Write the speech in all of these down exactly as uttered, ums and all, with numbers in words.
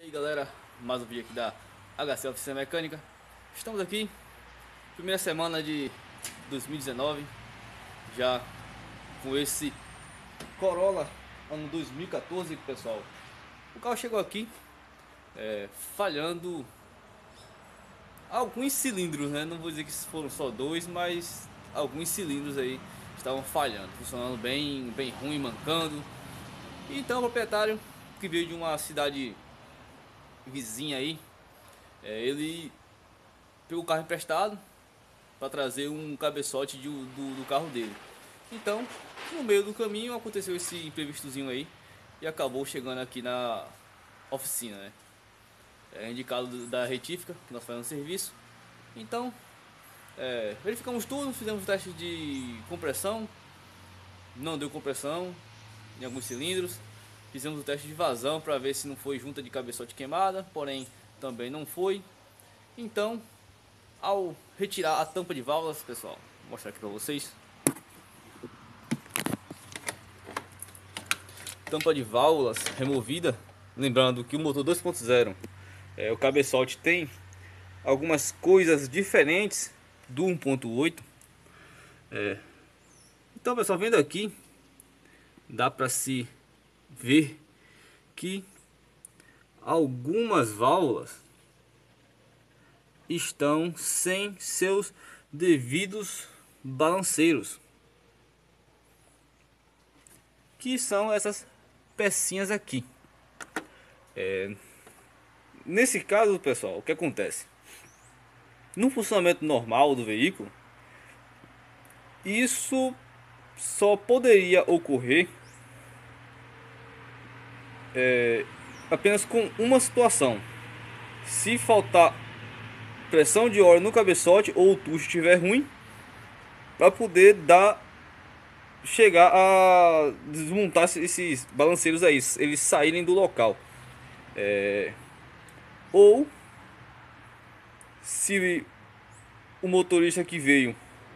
E aí galera, mais um vídeo aqui da H C Oficina Mecânica. Estamos aqui, primeira semana de dois mil e dezenove, já com esse Corolla ano dois mil e quatorze, pessoal. O carro chegou aqui é, falhando alguns cilindros, né? Não vou dizer que foram só dois, mas alguns cilindros aí estavam falhando, funcionando bem, bem ruim, mancando. Então o proprietário, que veio de uma cidade vizinha aí, é, ele pegou o carro emprestado para trazer um cabeçote de, do, do carro dele. Então, no meio do caminho aconteceu esse imprevistozinho aí e acabou chegando aqui na oficina, né? É indicado da retífica que nós fazemos serviço. Então, é, verificamos tudo, fizemos teste de compressão, não deu compressão em alguns cilindros. Fizemos o teste de vazão para ver se não foi junta de cabeçote queimada, porém também não foi. Então, ao retirar a tampa de válvulas, pessoal, vou mostrar aqui para vocês. Tampa de válvulas removida, lembrando que o motor dois ponto zero, é, o cabeçote tem algumas coisas diferentes do um ponto oito. É. Então, pessoal, vendo aqui, dá para se ver que algumas válvulas estão sem seus devidos balanceiros, que são essas pecinhas aqui. É, nesse caso, pessoal, o que acontece? No funcionamento normal do veículo, isso só poderia ocorrer é, apenas com uma situação: se faltar pressão de óleo no cabeçote ou o tucho estiver ruim, para poder dar chegar a desmontar esses balanceiros aí, eles saírem do local. É, ou se o motorista que veio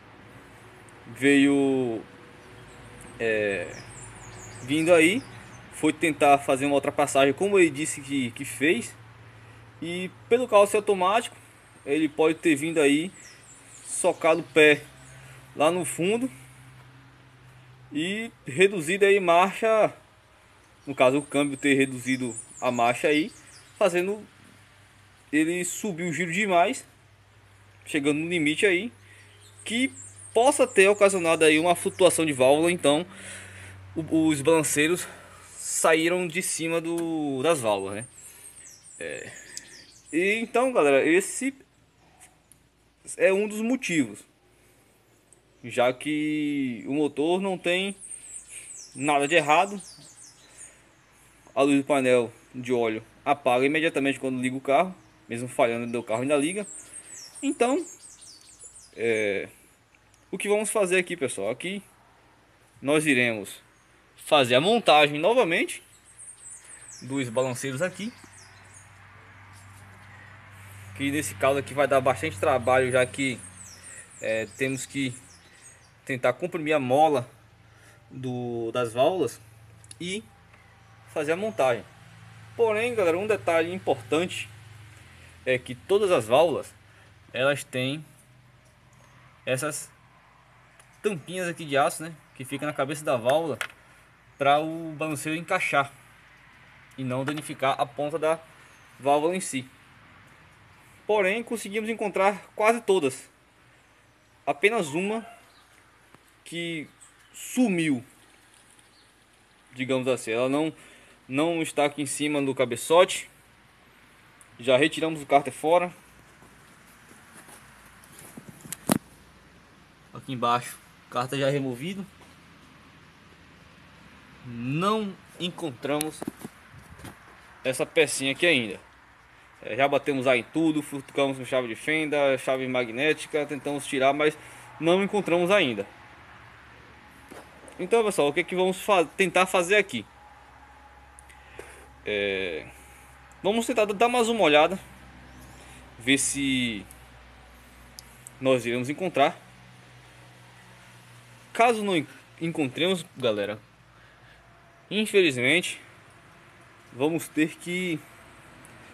veio é, vindo aí, foi tentar fazer uma ultrapassagem como ele disse que, que fez, e pelo carro ser automático, ele pode ter vindo aí, socado o pé lá no fundo e reduzido aí marcha, no caso o câmbio ter reduzido a marcha aí, fazendo ele subir o giro demais, chegando no limite aí, que possa ter ocasionado aí uma flutuação de válvula. Então os balanceiros saíram de cima do, das válvulas, né? É. E então, galera, esse é um dos motivos, já que o motor não tem nada de errado. A luz do painel de óleo apaga imediatamente quando liga o carro, mesmo falhando, o carro ainda liga. Então, é, o que vamos fazer aqui, pessoal? Aqui nós iremos fazer a montagem novamente dos balanceiros aqui, que nesse caso aqui vai dar bastante trabalho, já que é, temos que tentar comprimir a mola do, das válvulas e fazer a montagem. Porém, galera, um detalhe importante é que todas as válvulas elas têm essas tampinhas aqui de aço, né, que fica na cabeça da válvula para o balanceiro encaixar e não danificar a ponta da válvula em si. Porém, conseguimos encontrar quase todas. Apenas uma que sumiu, digamos assim. Ela não, não está aqui em cima do cabeçote. Já retiramos o cárter fora. Aqui embaixo, o cárter já removido. Não encontramos essa pecinha aqui ainda. É, já batemos lá em tudo, futucamos com chave de fenda, chave magnética, tentamos tirar, mas não encontramos ainda. Então, pessoal, o que é que vamos fa tentar fazer aqui? É, vamos tentar dar mais uma olhada, ver se nós iremos encontrar. Caso não encontremos, galera, infelizmente vamos ter que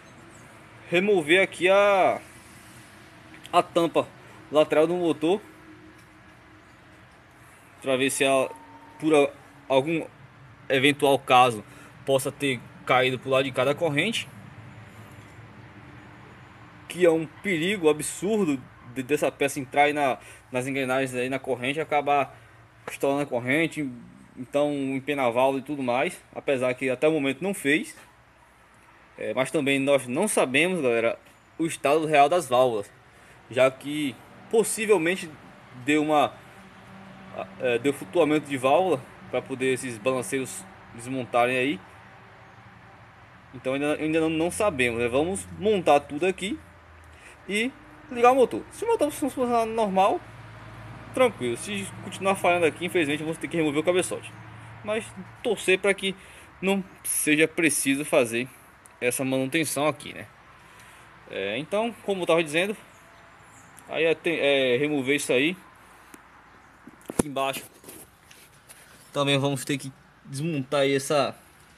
remover aqui a a tampa lateral do motor, para ver se ela, por algum eventual caso, possa ter caído para o lado de cada corrente, que é um perigo absurdo de, dessa peça entrar aí na, nas engrenagens aí na corrente e acabar estourando a corrente, então empenar a válvula e tudo mais, apesar que até o momento não fez. É, mas também nós não sabemos, galera, o estado real das válvulas, já que possivelmente deu uma é, deu flutuamento de válvula para poder esses balanceiros desmontarem aí. Então ainda, ainda não, não sabemos, né? Vamos montar tudo aqui e ligar o motor. Se o motor funcionar normal, tranquilo. Se continuar falhando aqui, infelizmente vamos ter que remover o cabeçote, mas torcer para que não seja preciso fazer essa manutenção aqui, né? É, então, como eu estava dizendo, aí é, é remover isso aí. Aqui embaixo também vamos ter que desmontar aí essa,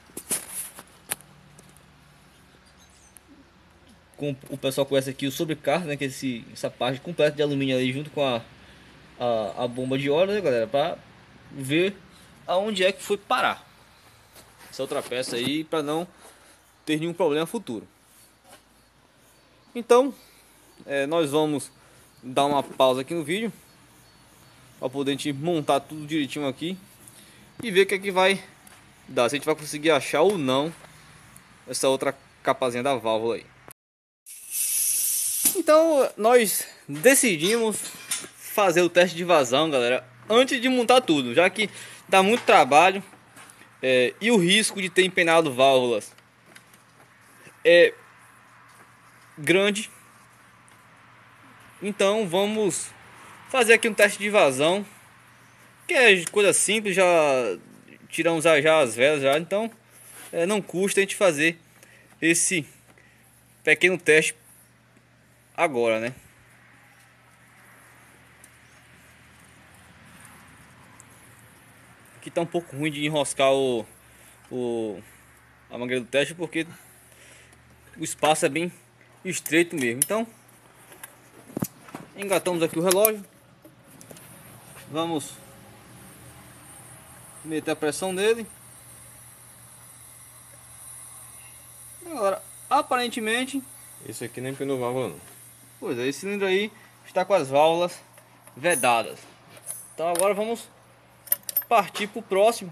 com o pessoal conhece aqui, o sobrecarga, né? Que é esse, essa parte completa de alumínio aí junto com a, a, a bomba de óleo, né, galera? Para ver aonde é que foi parar essa outra peça aí, para não ter nenhum problema futuro. Então, é, nós vamos dar uma pausa aqui no vídeo para poder a gente montar tudo direitinho aqui e ver o que é que vai dar, se a gente vai conseguir achar ou não essa outra capazinha da válvula aí. Então nós decidimos fazer o teste de vazão, galera, antes de montar tudo, já que dá muito trabalho é, e o risco de ter empenado válvulas é grande. Então vamos fazer aqui um teste de vazão, que é coisa simples, já tiramos já as velas já, então é, não custa a gente fazer esse pequeno teste agora, né? Aqui tá um pouco ruim de enroscar o, o a mangueira do teste, porque o espaço é bem estreito mesmo. Então engatamos aqui o relógio, vamos meter a pressão nele. Agora, aparentemente, esse aqui nem empenou válvula não. Pois é, esse cilindro aí está com as válvulas vedadas. Então agora vamos partir para o próximo,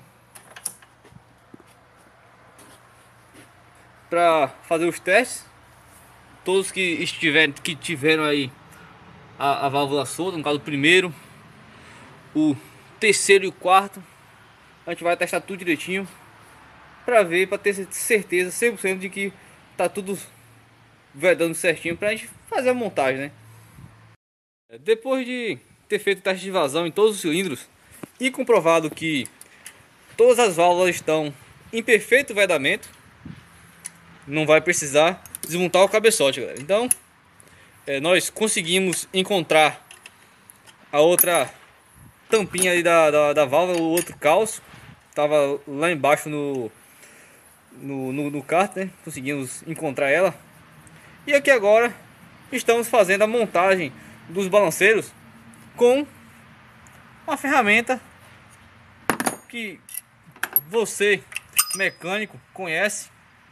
para fazer os testes. Todos que estiverem, que tiveram aí a, a válvula solta, no caso o primeiro, o terceiro e o quarto, a gente vai testar tudo direitinho para ver, para ter certeza cem por cento de que tá tudo vedando certinho, para a gente fazer a montagem, né? Depois de ter feito o teste de vazão em todos os cilindros e comprovado que todas as válvulas estão em perfeito vedamento, não vai precisar desmontar o cabeçote, galera. Então é, nós conseguimos encontrar a outra tampinha ali da, da, da válvula, o outro calço estava lá embaixo no no, no, no kart, né? Conseguimos encontrar ela. E aqui agora estamos fazendo a montagem dos balanceiros com uma ferramenta que você, mecânico, conhece,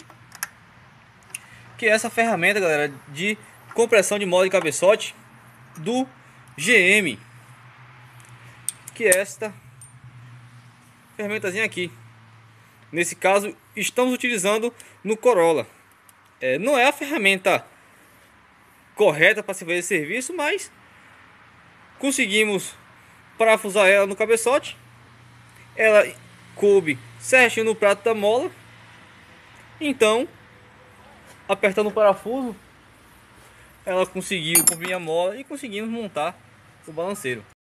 que é essa ferramenta, galera, de compressão de mola de cabeçote do G M, que é esta ferramentazinha aqui. Nesse caso estamos utilizando no Corolla. É, não é a ferramenta correta para se fazer esse serviço, mas conseguimos parafusar ela no cabeçote. Ela coube certinho no prato da mola. Então, apertando o parafuso, ela conseguiu cobrir a mola e conseguimos montar o balanceiro.